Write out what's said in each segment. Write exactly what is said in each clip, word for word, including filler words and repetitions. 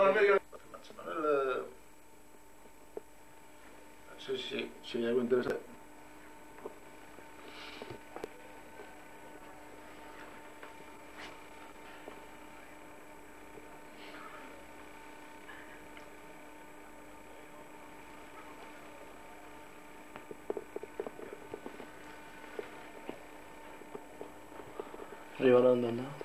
los medios. Manuel, sí, sí, sí, hay algo interesante. Arriba no andan, ¿no?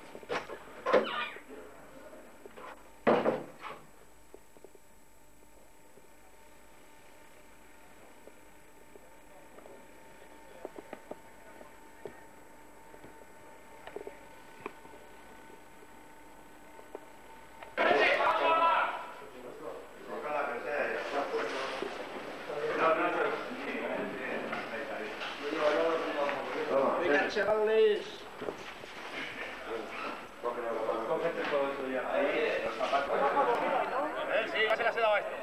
Chavales. Sí, ya se las he dado a esto.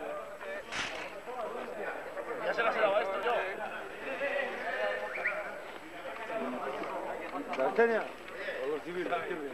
Ya se las he dado a esto yo. ¿La Artenia? ¿O los civiles?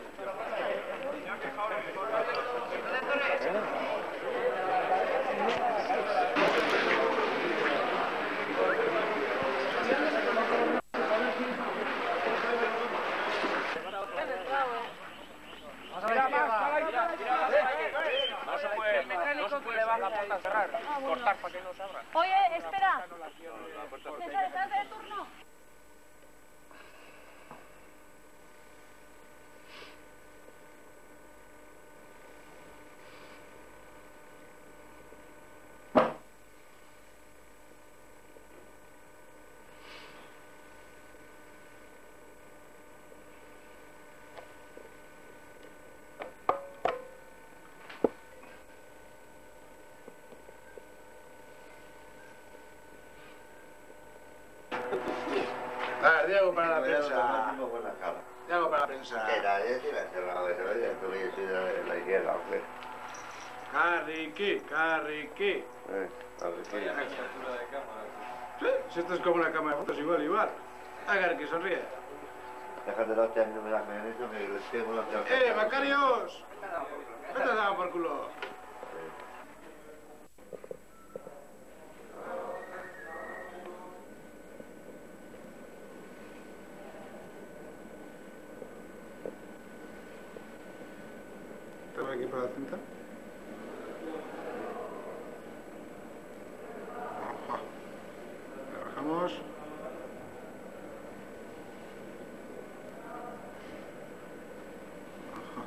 Cortar para que no se abra. Oye, espera. César, ¿estás de turno? Ah, Diego para la prensa. Diego para la prensa. Era, yo te iba a hacer la de que yo tuve sido de la izquierda, hombre. Carriqui, Carriqui. Eh, Carriqui. Sí, si esto es como una cámara de fotos, igual, igual. Ah, Carriqui, sonríe. Déjate la hostia, no me das menos que les tengo la hostia. ¡Eh, Macarios! Vete a dar por culo. Tengo aquí para la cinta. Ajá. Trabajamos. Ajá.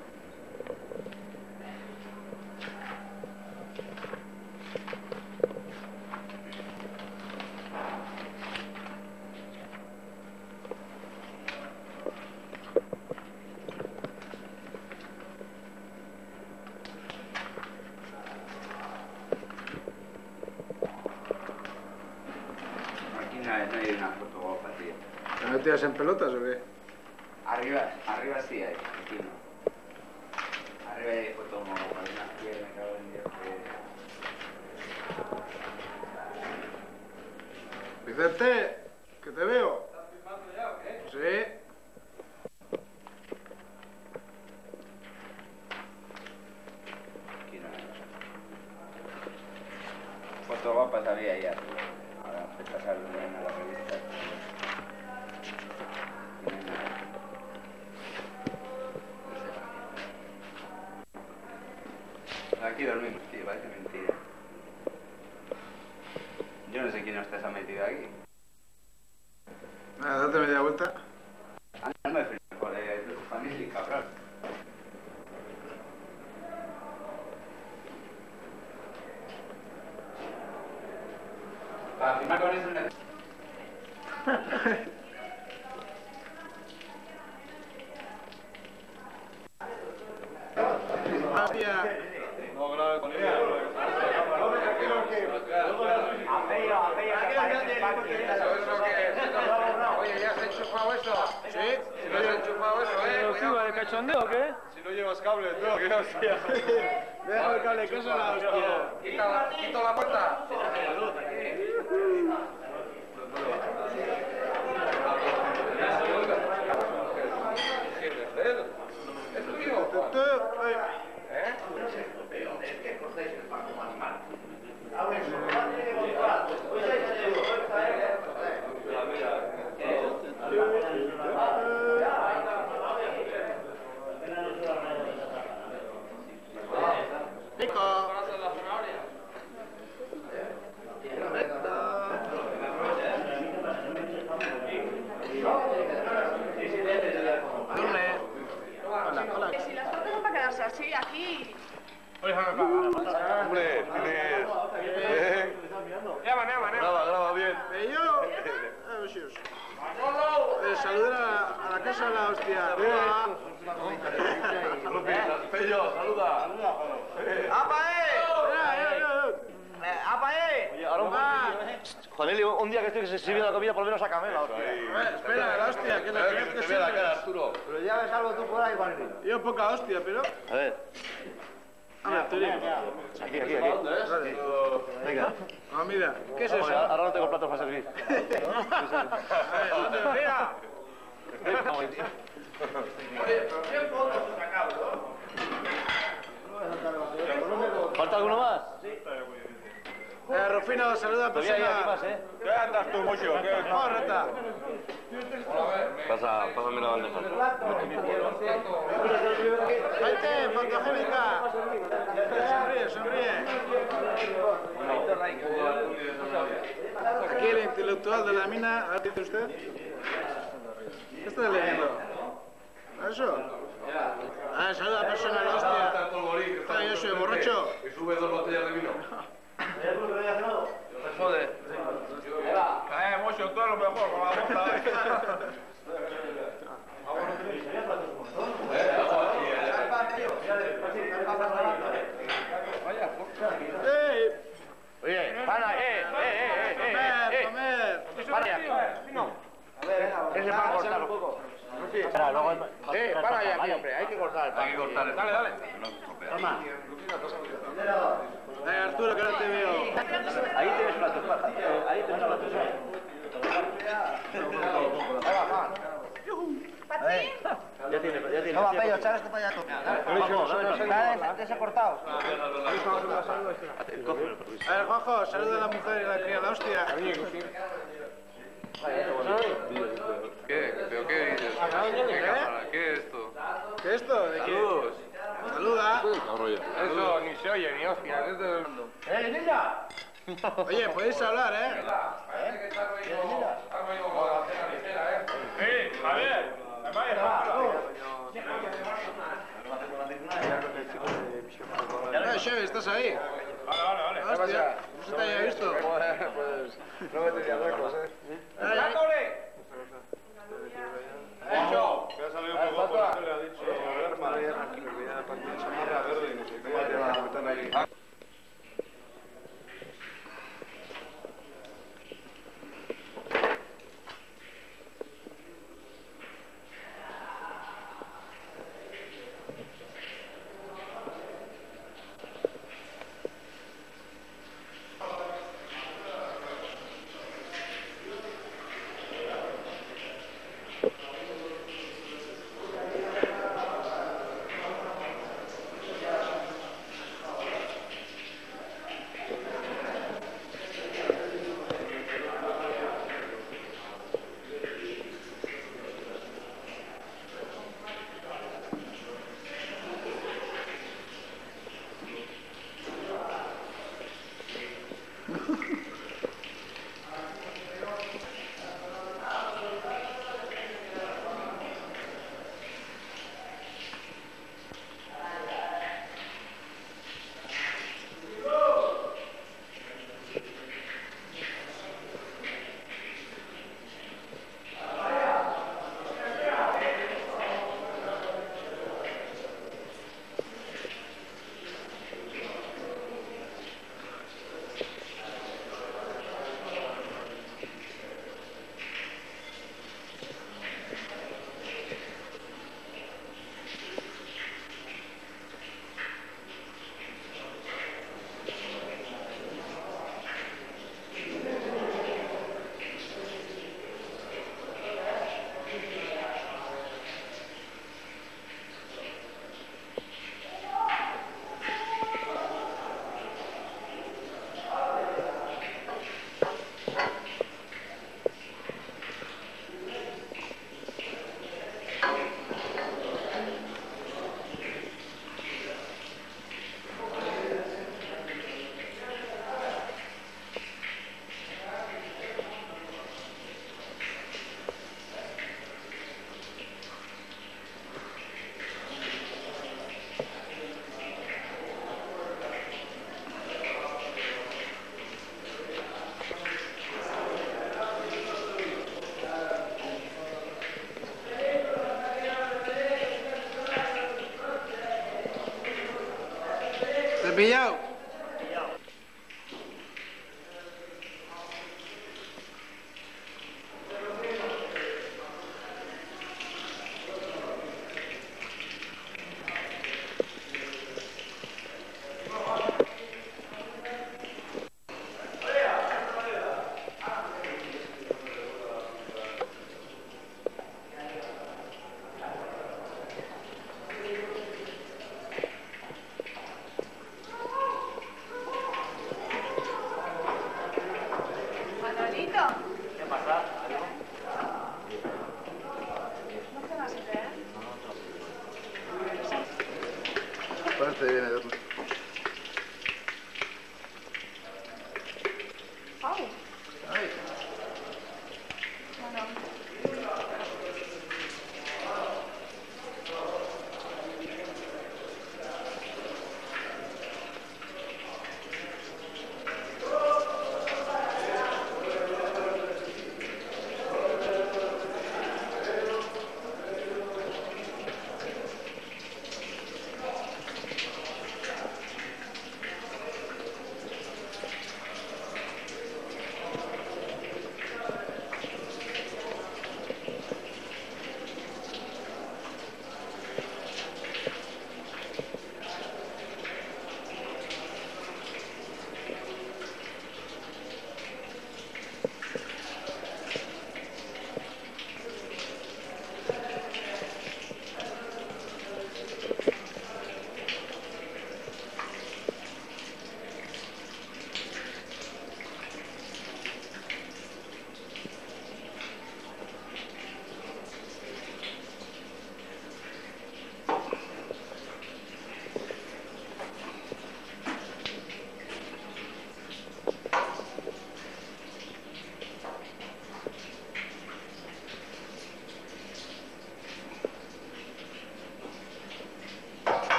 No hay una foto guapa, tío. ¿Te metías en pelotas o qué? Arriba, arriba sí hay, aquí no. Arriba hay foto guapa, una tía, me cago en Dios. Vicente, que te veo. ¿Estás filmando ya o qué? Sí. Aquí no hay. Foto guapas había ahí arriba. Ahora empieza a salir en la revista. Aquí dormimos, tío, parece mentira. Yo no sé quién nos ha metido aquí. Nada, date media vuelta. Ah, no me frío, colega, es tu familia, cabrón. Para firmar con eso necesito. No grave con ella. Oye, ¿ya has enchufado eso? Sí, si no has enchufado eso, eh. ¿Pero de cachondeo o qué? Si no llevas cable, tú, qué hostia. Deja el cable, cosa la hostia. Quita la, quito la puerta. ¿Es tuyo? ¿Eh? saludar a, a la casa de la hostia. Hola. Pello, saluda. ¡Apa, eh! Mira, mira, mira. Eh, ¡Apa, eh! Oye, ahora un momento, eh. Juaneli, un día que estoy que se sirve la comida, por lo menos sácame la hostia. Eh, Espera, la hostia, que la Que que te vea la cara, Arturo. Pero ya ves algo tú por ahí, Juaneli. Yo poca hostia, pero... A ver, A ver, Turi. aquí, aquí, aquí. Venga. Ah, mira, ¿qué es eso? Joder, ahora no tengo platos para servir. A ver, ¿dónde? Mira. ¿Falta alguno más? Eh, Rufino, saluda a Todavía hay aquí persona. más, ¿eh? ¿Qué andas tú, Mocho? ¿Qué? Oh, rata. Pasa, pásame la bandeja. Maite, fotogénica. Sonríe, sonríe. Aquí el intelectual de la mina. ¿A ver, dice usted? ¿Qué está leyendo? ¿A eso? Ah, saluda a persona, la hostia. Ah, yo soy borracho. Y sube dos botellas de vino. Joder. Eh, Mocho, todo lo mejor con la boca. ¡Ey! Oye, para, eh, eh, eh, eh, ¡Comer, eh, comer! para ya. Ese para cortar un poco. Espera, luego... Eh, para ya aquí, hombre, hay que cortar. Hay que cortar. Dale, dale. Toma. Eh, Arturo, que ahora te veo. Ahí tienes platos, para. Ahí tienes platos. Ya tiene, ya tiene. Toma, Pello, echar esto para allá. Vamos, dame ¿Te has cortado? A ver, Juanjo, saluda a la mujer y la cría, la hostia. ¿Qué? ¿Pero qué dices? ¿Qué cámara? ¿Qué es esto? ¿Qué es esto? ¿De qué? Saludos. Saluda. Eso ni se oye ni hostia. ¡Eh, niña! Oye, podéis hablar, ¿eh? ¡Eh, Javier! Eh, Chevy, ¿estás ahí? Vale, vale, vale. Hostia, no se te haya visto. Pues no me tenía lejos, ¿eh? Ay, ay. ¡Hecho! Me ha salido un poco por la tele, ha dicho. Verde y no sé qué. pillado?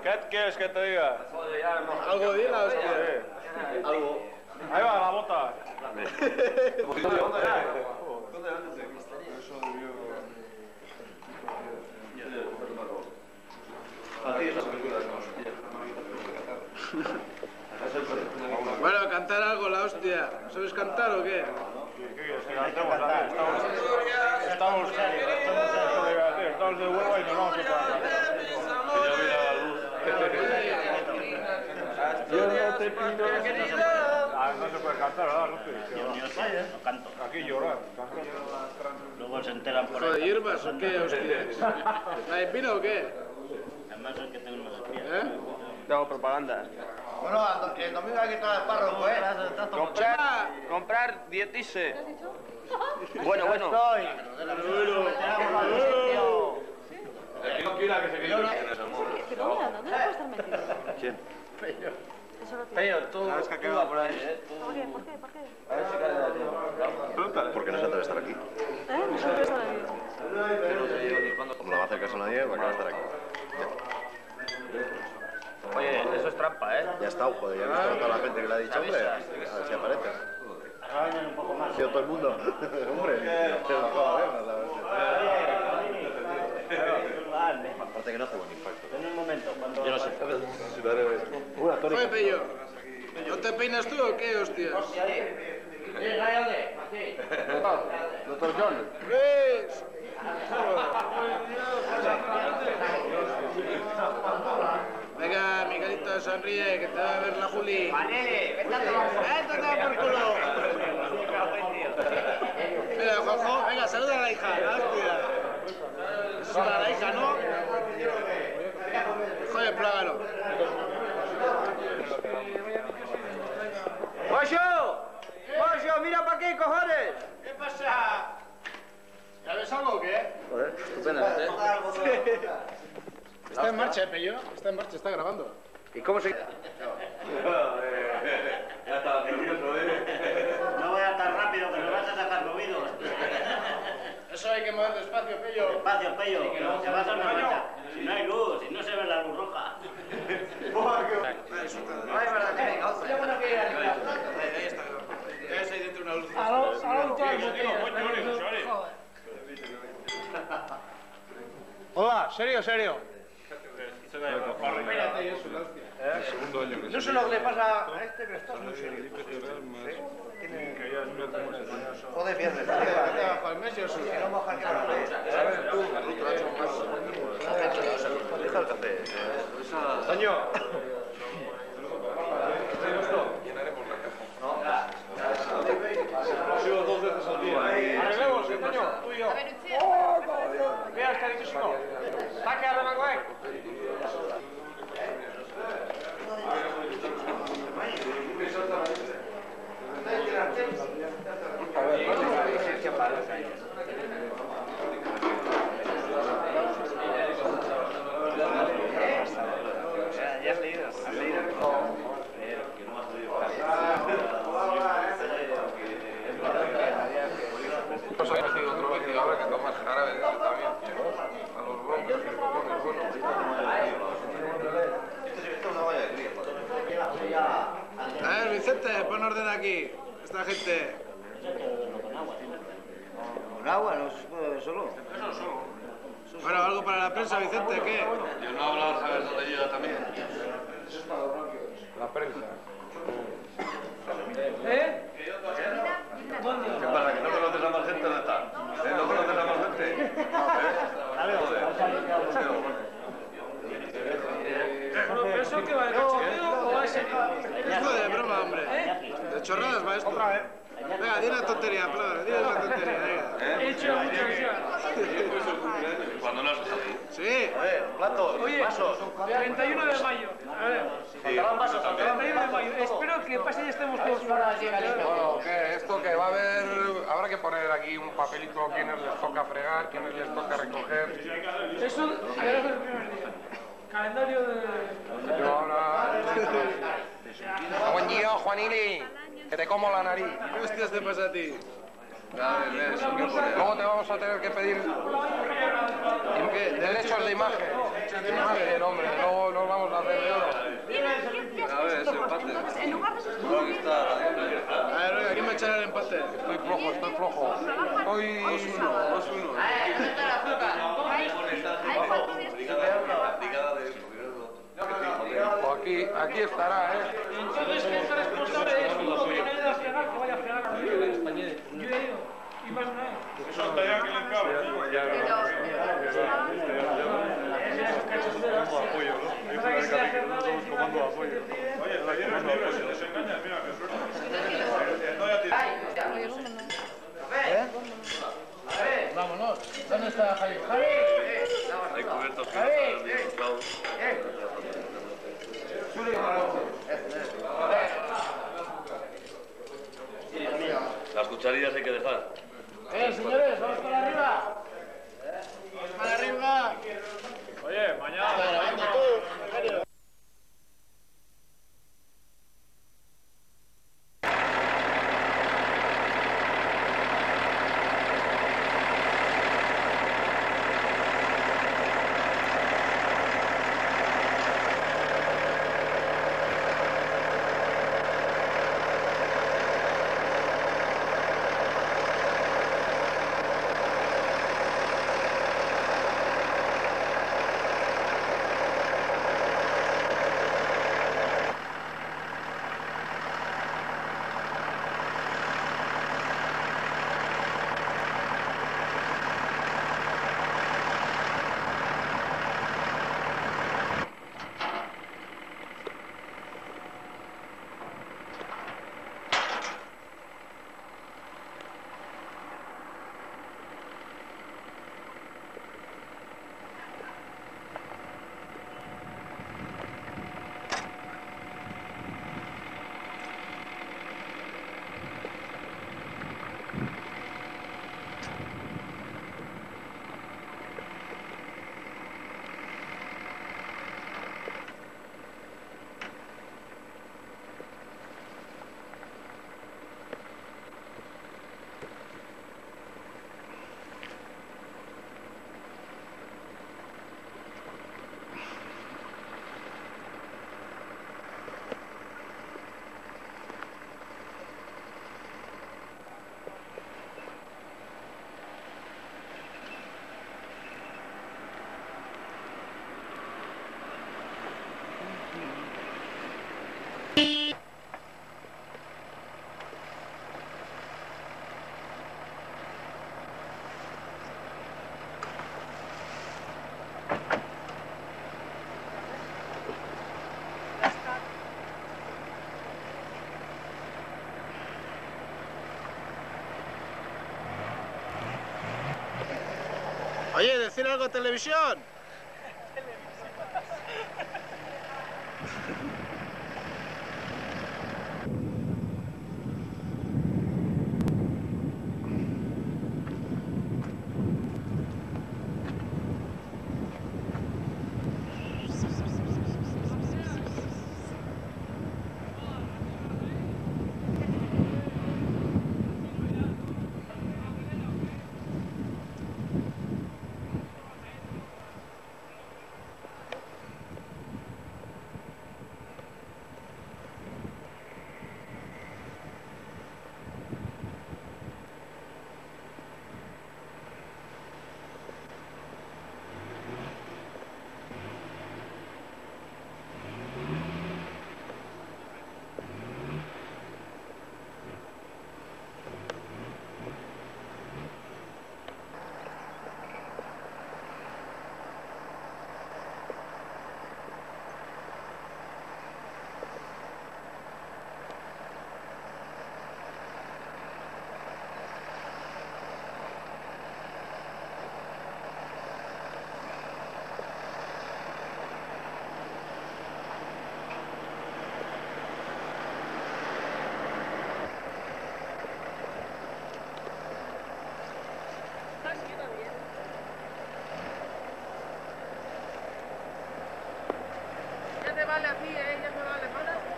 ¿Qué quieres que te diga? Algo de la hostia. Algo. Ahí va la bota. Bueno, cantar algo, la hostia. ¿Sabes cantar o qué? Estamos, estamos, estamos de huevo y nos vamos a cantar. Yo no te pido. Ah, no se puede cantar, ¿verdad? No canto. Aquí llorar. Luego se enteran por ¿Joder, ahí. hierbas o qué, hostia? ¿La espina o qué? Además es que tengo unos espías. ¿Eh? Tengo propaganda. Bueno, el domingo hay que estar al párroco, ¿eh? Comprar, comprar dietice. Bueno, bueno. ¿Pero mira, ¿dónde puede estar metido? ¿Quién? Eso lo tiene. Peño, tú, Sabes que ha quedado por ahí, ¿eh? ¿Por qué? ¿Por qué? ¿Por qué? A ver si cae la tía. Porque no se atreve a estar aquí. ¿Eh? No sé qué estar aquí. Como no va a hacer caso a nadie, ¿para qué va a estar aquí? Oye, eso es trampa, ¿eh? Ya está, joder, ya he visto a toda la gente que le ha dicho, hombre, a ver si aparece. Un poco más. Ha sido todo el mundo. Hombre, se lo acaba de ver, la verdad. Aparte que no hace buen impacto. En un momento, cuando... Yo no sé. Oye, Pello, ¿no te peinas tú o qué, hostia? Doctor John. ¿Ves? Venga, Miguelito, sonríe, que te va a ver la Juli. Manele, vete a ¡Eh, te da por culo! Mira, Jojo, venga, saluda a la hija, la hostia. Saluda a la hija, ¿no? Joder, plágalo. ¡Pollo! ¡Pollo, mira para aquí, cojones! ¿Qué pasa? ¿Ya ves algo o qué? Joder, estupendamente. Está en marcha, ¿eh, Pello? Está en marcha, está grabando. ¿Y cómo se...? No vayas tan rápido, que nos vas a sacar movidos. Eso hay que mover despacio, Pello. Despacio, Pello, que no se va a una marcha. Si no hay luz, si no se ve la luz roja. Ay, verdad que venga, otra. Ahí está. ¿Ves ahí dentro una luz? Hola, serio, serio. Espérate, eso, la hostia. No sé lo que le pasa a este, pero está muy serio. Joder, viernes. Vete abajo al mes y os Que no moja que no lo Deja el café. Toño. Dos veces al día. Arreglemos, Toño, tú y yo. Mira, está dicho si no. Saque a Remangoé. Ya has leído, has leído. Pues hay nacido otro vez y ahora que tomas jarabe de también. A los broncos que le pones bueno. A ver, Vicente, pon orden aquí. Esta gente. Con agua no se puede beber solo. Bueno, algo para la prensa, Vicente, ¿qué? Yo no hablo, ¿sabes dónde llega también? La prensa. ¿Qué pasa? ¿Que no conoces a más gente? ¿Dónde está? ¿Eh? ¿No conoces a más gente? ¿Eh? ¿Pero eso qué va de cachondeo o va a ser? Esto de broma, hombre. De chorradas va esto. Venga, di una tontería, Plágalo, di una tontería, venga. He hecho mucho ¿Cuándo no has salido? Sí. A ver, platos, vasos. treinta y uno de mayo. A ver. Faltaban vasos, treinta y uno de mayo. Espero que pase y estemos todos. Bueno, ¿qué? Esto que va a haber... Habrá que poner aquí un papelito a quienes les toca fregar, quienes les toca recoger. Eso ya es el primer día. Calendario de... Yo ahora... Buen día, Juanili. Que te como la nariz. ¿Qué hostias te pasa a ti? Luego te vamos a tener que pedir ¿Qué? derechos de imagen. De imagen, hombre. Luego nos vamos a hacer Entonces, en lugar de sustituir... A ver, oiga, ¿quién me echará el empate? Estoy flojo, estoy flojo. Estoy... Hay cuatro días que Aquí, aquí estará, ¿eh? Entonces, ¿quién es responsable de uno que no le da fregar, que vaya a fregar a la vida? Yo he ido, y más una vez. Eso hasta ya que le cabe. Pero... Comando apoyo. Oye, el taller es libre, si les engañas, mira, qué suerte. No, ya tienes. ¿Eh? Vámonos. ¿Dónde está Javi? ¡Javi! Hay cubiertos que las cucharillas hay que dejar. ¡Eh, señores! ¡Vamos para arriba! ¡Vamos para arriba! Oye, mañana. ¿Estás grabando tú? ¿En serio? Oye, decir algo a televisión. Ya te vale así, ¿eh? Ya te vale.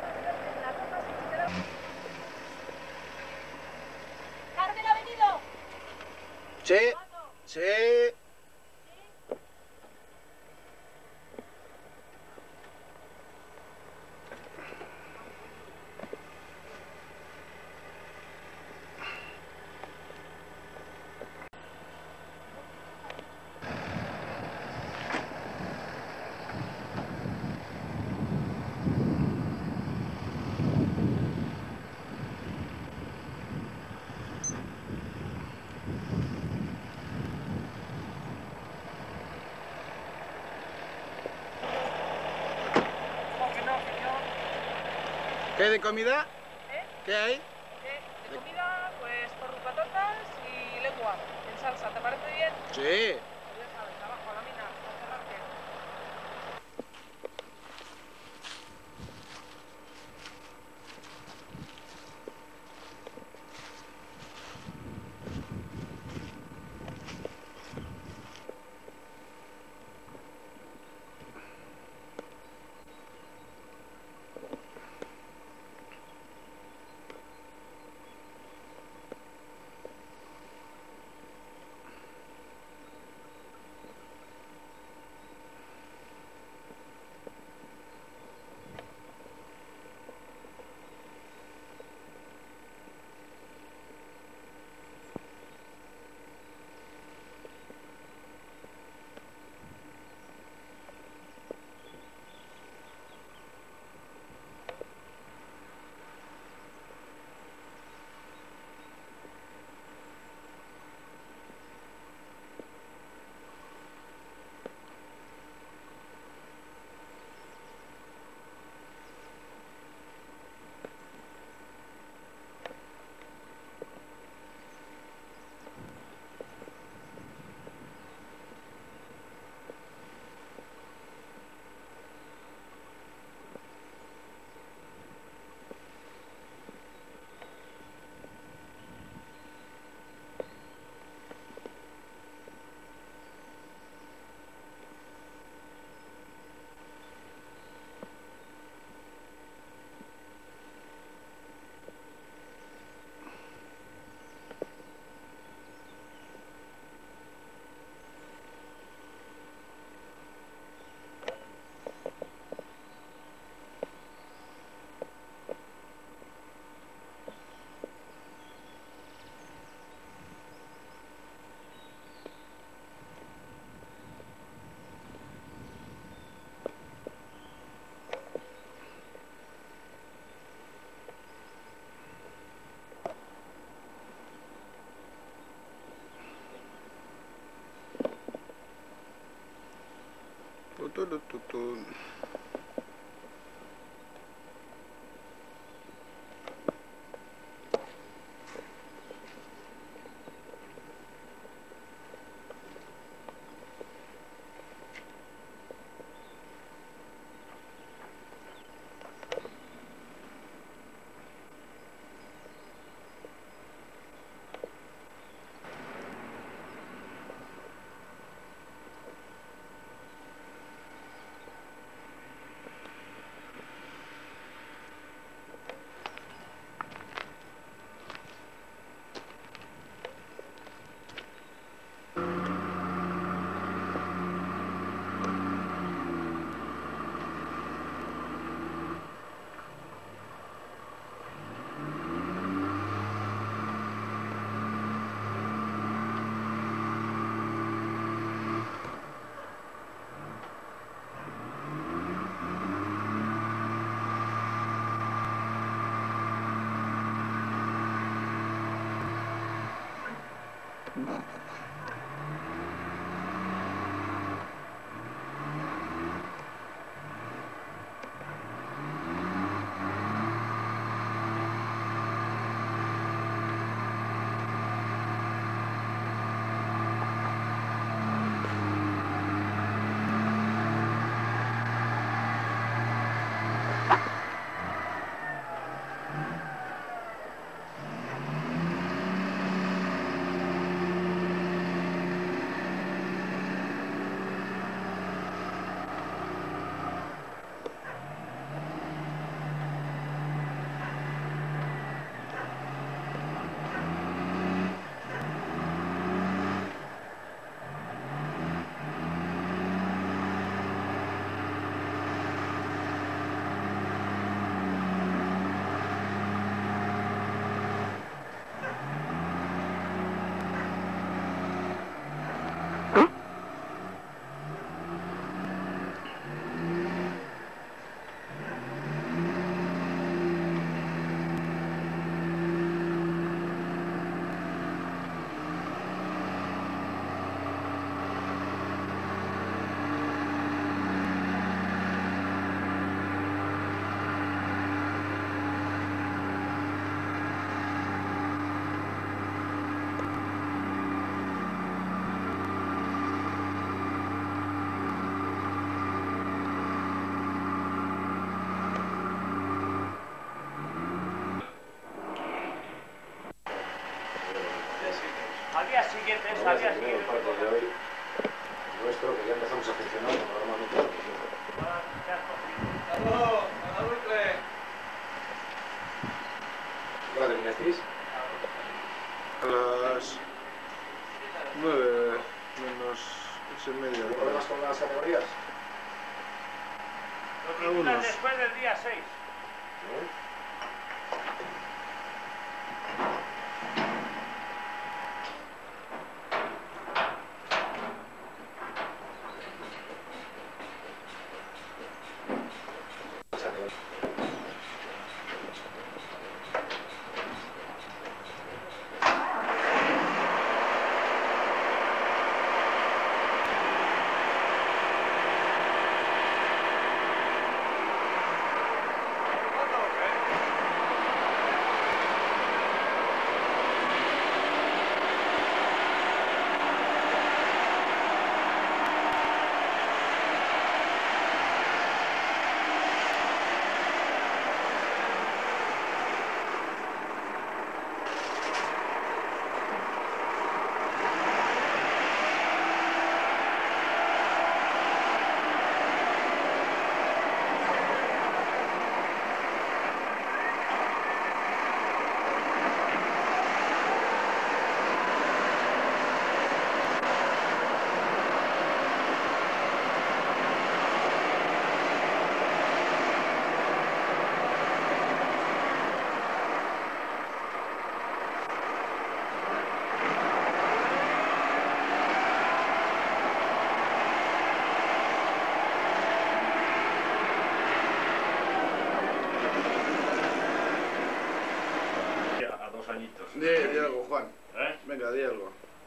¿Carmen ha venido? Sí, sí. ¿Qué hay de comida? ¿Eh? ¿Qué hay? ¿Qué? De comida, pues porro patatas y lengua en salsa. ¿Te parece bien? Sí. Pues ya sabes, abajo a la mina, a cerrarte. Tutun. que sabía así. El parte de hoy nuestro, que ya empezamos a funcionar normalmente. ¿Qué hora terminasteis? A las nueve menos ocho y media. ¿Hay problemas con las categorías? Algunos. Después del día seis. ¿Eh? Di, di algo, Juan. ¿Eh? Venga, di algo.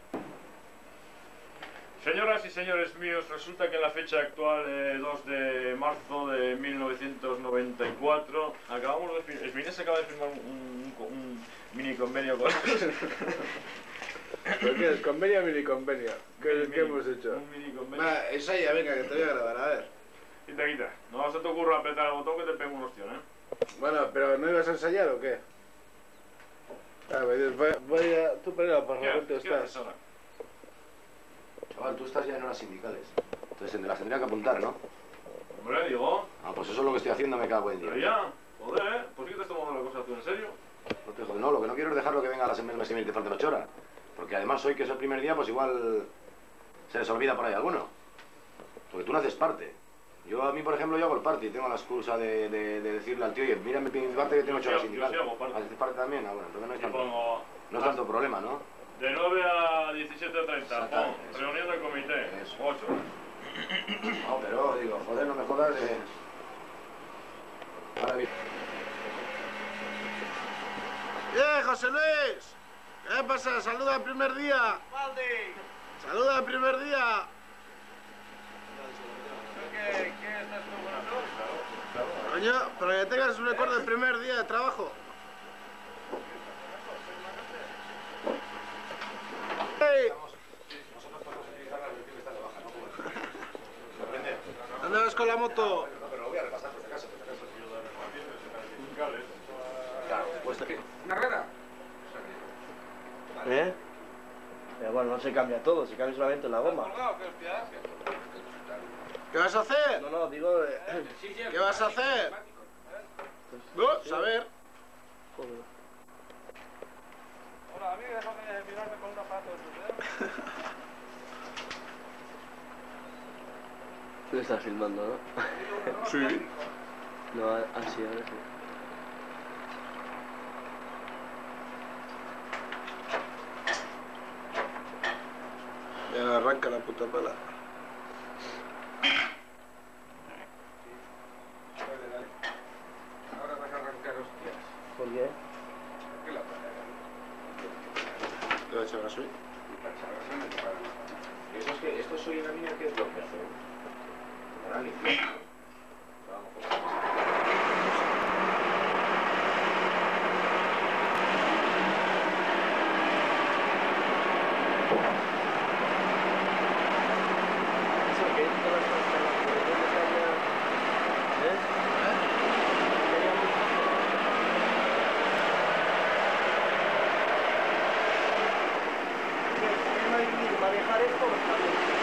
Señoras y señores míos, resulta que en la fecha actual, eh, dos de marzo de mil novecientos noventa y cuatro, acabamos de firmar, Espinés acaba de firmar un, un, un mini convenio con ¿Pero qué es? ¿Convenio o mini convenio? ¿Qué, Mini, ¿qué hemos hecho? Un mini convenio. Va, ensaya, venga, que te voy a grabar, a ver. Quita, quita. No se te ocurra apretar el botón que te pego un ostión, ¿eh? Bueno, pero ¿no ibas a ensayar o qué? A ver, voy, voy a... Tú para el ¿Qué, parlamento ¿qué haces estás. ahora? Chaval, tú estás ya en horas sindicales. Entonces las tendría que apuntar, ¿no? Hombre, digo, Ah, pues eso es lo que estoy haciendo, me cago en pero Dios. ya, joder, ¿eh? ¿Por qué te estás tomando la cosa tú en serio? No, te jodas, no, lo que no quiero es dejarlo que venga a las mes que viene y te falten ocho horas. Porque además hoy que es el primer día, pues igual se les olvida por ahí alguno. Porque tú no haces parte. Yo a mí, por ejemplo, yo hago el parte y tengo la excusa de, de, de decirle al tío, oye, mira mi parte que tengo ocho horas Yo sí sindicales. hago parte. ¿Haces parte también? Ah, bueno, entonces no es Y tanto, pongo no es tanto problema, ¿no? de nueve a diecisiete treinta, Exactamente, pon, eso. reunión del comité, Eso. ocho horas. No, pero digo, joder, no me jodas de... Ahora bien. ¡Eh, José Luis! ¿Qué pasa? Saluda el primer día. Saluda el primer día. ¿Qué, qué estás procurando? Coño, pero que tengas un recuerdo del primer día de trabajo. ¡Ey! ¿Dónde vas con la moto? No, pero lo voy a repasar por si acaso, por si acaso. Claro, pues ¿qué? ¿Una rueda? ¿Eh? Pero bueno, no se cambia todo, se cambia solamente la goma. ¿Qué vas a hacer? No, no, digo... eh, ¿Qué vas a hacer? No, saber. Joder. Hola, a mí déjame mirarme con un aparato de tus dedos. Tú estás filmando, ¿no? Sí. No, así, ahora sí. Ya arranca la puta pala. Ahora vas a arrancar hostias. ¿Por qué? ¿Qué la pasa? ¿Qué va a echar gasoil? Y para echar gasolina te pagan. ¿Y eso es que esto soy una niña que es lo que hace? Moral y físico. Vamos, pues. Eso, que es toda la cosa, la caña... ¿Eh? Quería muy fácil. ¿Qué no hay dejar esto,